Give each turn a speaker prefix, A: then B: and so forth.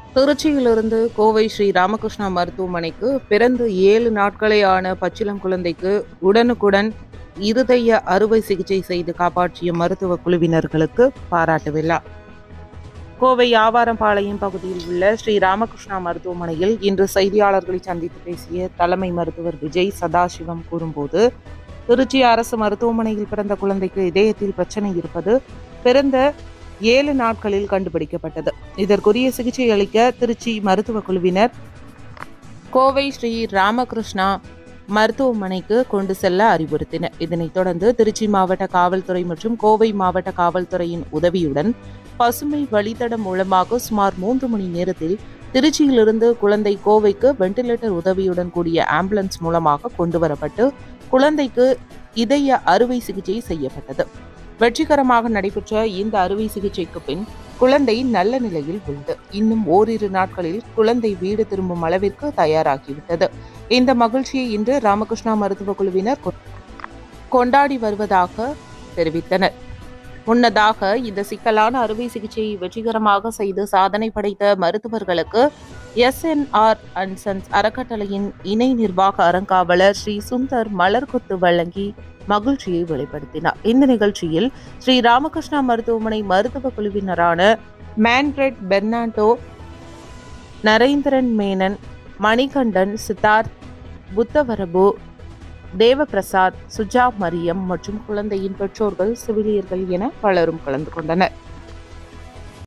A: திருச்சியிலிருந்து கோவை ஸ்ரீ ராமகிருஷ்ணா மருத்துவமனைக்கு பிறந்து 7 நாட்களே ஆன பச்சிளம் குழந்தைக்கு உடனுக்குடன் இருதய அறுவை சிகிச்சை செய்து காப்பாற்றிய மருத்துவ குழுவினர்களுக்கு பாராட்டு விழா. கோவை ஆவாரம்பாளையம் பகுதியில் உள்ள ஸ்ரீ ராமகிருஷ்ணா மருத்துவமனையில் இன்று செய்தியாளர்களை சந்தித்து பேசிய தலைமை மருத்துவர் விஜய் சதாசிவம் கூறும்போது, திருச்சி அரசு மருத்துவமனையில் பிறந்த குழந்தைக்கு இதயத்தில் பிரச்சனை இருப்பது பிறந்த 7 நாட்களில் கண்டுபிடிக்கப்பட்டது. இதற்குரிய சிகிச்சை அளிக்க திருச்சி மருத்துவ குழுவினர் கோவை ஸ்ரீ ராமகிருஷ்ணா மருத்துவமனைக்கு கொண்டு செல்ல அறிவுறுத்தினர். இதனைத் தொடர்ந்து திருச்சி மாவட்ட காவல்துறை மற்றும் கோவை மாவட்ட காவல்துறையின் உதவியுடன் பசுமை வழித்தடம் மூலமாக சுமார் 3 மணி நேரத்தில் திருச்சியிலிருந்து குழந்தை கோவைக்கு வெண்டிலேட்டர் உதவியுடன் கூடிய ஆம்புலன்ஸ் மூலமாக கொண்டுவரப்பட்டு குழந்தைக்கு இதய அறுவை சிகிச்சை செய்யப்பட்டது. வெற்றிகரமாக நடைபெற்ற இந்த அறுவை சிகிச்சைக்கு பின் குழந்தை நல்ல நிலையில் உள்ளது. இன்னும் ஓரிரு நாட்களில் குழந்தை வீடு திரும்பும் அளவிற்கு தயாராகிவிட்டது. இந்த மகிழ்ச்சியை இன்று ராமகிருஷ்ணா மருத்துவ குழுவினர் கொண்டாடி வருவதாக தெரிவித்தனர். முன்னதாக இந்த சிக்கலான அறுவை சிகிச்சையை வெற்றிகரமாக செய்து சாதனை படைத்த மருத்துவர்களுக்கு SNR அண்ட் சன்ஸ் அறக்கட்டளையின் இணை நிர்வாக அறங்காவலர் ஸ்ரீ சுந்தர் மலர்கொத்து வழங்கி மகிழ்ச்சியை வெளிப்படுத்தினார். இந்த நிகழ்ச்சியில் ஸ்ரீ ராமகிருஷ்ணா மருத்துவமனை மருத்துவ குழுவினரான மேன்ஃபிரெட் பெர்னாண்டோ, நரேந்திரன் மேனன், மணிகண்டன், சித்தார்த், புத்தவரபு, தேவபிரசாத், சுஜா மரியம் மற்றும் குழந்தையின் பெற்றோர்கள், செவிலியர்கள் என பலரும் கலந்து கொண்டனர்.